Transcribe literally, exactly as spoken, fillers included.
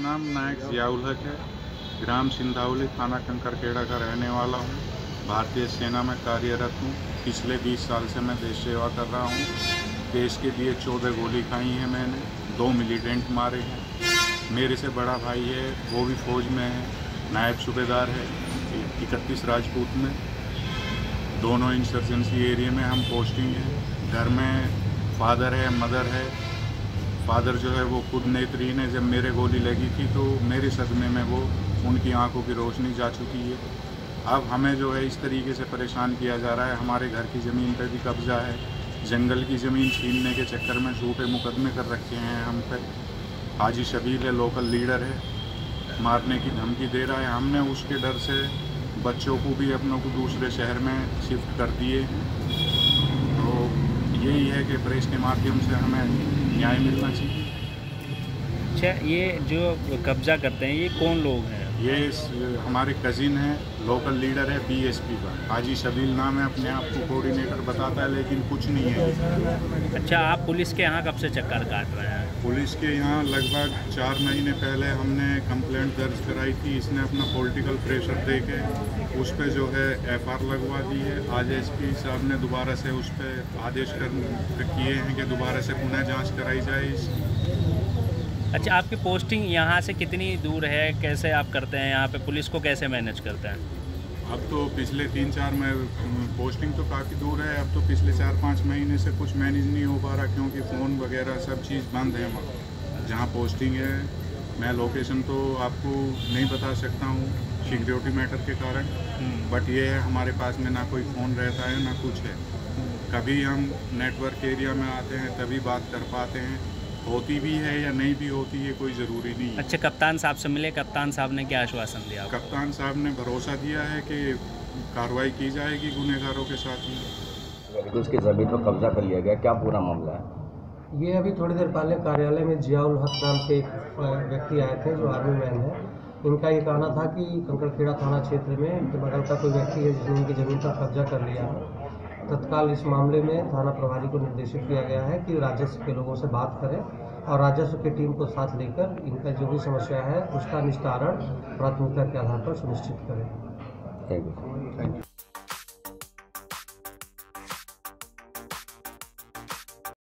नाम नायक जियाउल हक है। ग्राम सिंधावली, थाना कंकरखेड़ा का रहने वाला हूँ। भारतीय सेना में कार्यरत हूँ। पिछले बीस साल से मैं देश सेवा कर रहा हूँ। देश के लिए चौदह गोली खाई हैं मैंने, दो मिलिटेंट मारे हैं। मेरे से बड़ा भाई है, वो भी फौज में है, नायब सूबेदार है इकतीस राजपूत में। दोनों इंसर्जेंसी एरिया में हम पोस्टिंग हैं। घर में फादर है, मदर है। फादर जो है वो खुद नेत्रहीन है। जब मेरे गोली लगी थी तो मेरे सदमे में वो उनकी आंखों की रोशनी जा चुकी है। अब हमें जो है इस तरीके से परेशान किया जा रहा है। हमारे घर की ज़मीन पर भी कब्जा है। जंगल की ज़मीन छीनने के चक्कर में झूठे मुकदमे कर रखे हैं हम पे। हाजी शबील है, लोकल लीडर है, मारने की धमकी दे रहा है। हमने उसके डर से बच्चों को भी अपनों को दूसरे शहर में शिफ्ट कर दिए। तो यही है कि प्रेस के माध्यम से हमें न्याय मिलना चाहिए। अच्छा, ये जो कब्जा करते हैं ये कौन लोग हैं? ये हमारे कज़िन हैं, लोकल लीडर है बीएसपी का, हाजी शबील नाम है। अपने आप को कोऑर्डिनेटर बताता है लेकिन कुछ नहीं है। अच्छा, आप पुलिस के यहाँ कब से चक्कर काट रहे हैं? पुलिस के यहाँ लगभग चार महीने पहले हमने कंप्लेंट दर्ज कराई थी। इसने अपना पॉलिटिकल प्रेशर दे के उस पर जो है एफआईआर लगवा दी है। आज एसपी साहब ने दोबारा से उस पर आदेश कर किए हैं कि दोबारा से पुनः जांच कराई जाए। अच्छा, आपकी पोस्टिंग यहाँ से कितनी दूर है? कैसे आप करते हैं यहाँ पे? पुलिस को कैसे मैनेज करते हैं? अब तो पिछले तीन चार में पोस्टिंग तो काफ़ी दूर है। अब तो पिछले चार पाँच महीने से कुछ मैनेज नहीं हो पा रहा, क्योंकि फ़ोन वगैरह सब चीज़ बंद है वहाँ जहाँ पोस्टिंग है। मैं लोकेशन तो आपको नहीं बता सकता हूँ सिक्योरिटी मैटर के कारण, बट ये है हमारे पास में ना कोई फ़ोन रहता है ना कुछ है। कभी हम नेटवर्क एरिया में आते हैं तभी बात कर पाते हैं। होती भी है या नहीं भी होती है कोई ज़रूरी नहीं है। अच्छा, कप्तान साहब से मिले? कप्तान साहब ने क्या आश्वासन दिया? कप्तान साहब ने भरोसा दिया है कि कार्रवाई की जाएगी गुनहगारों के साथ ही। तो उसकी ज़मीन पर कब्जा कर लिया गया, क्या पूरा मामला है? ये अभी थोड़ी देर पहले कार्यालय में जियाउल हक नाम के एक व्यक्ति आए थे जो आर्मी मैन है। इनका ये कहना था कि कंकरखेड़ा थाना क्षेत्र में इनके बगल का कोई व्यक्ति है जिसने इनकी ज़मीन पर कब्जा कर लिया है। तत्काल इस मामले में थाना प्रभारी को निर्देशित किया गया है कि राजस्व के लोगों से बात करें और राजस्व की टीम को साथ लेकर इनका जो भी समस्या है उसका निस्तारण प्राथमिकता के आधार पर सुनिश्चित करें। Thank you.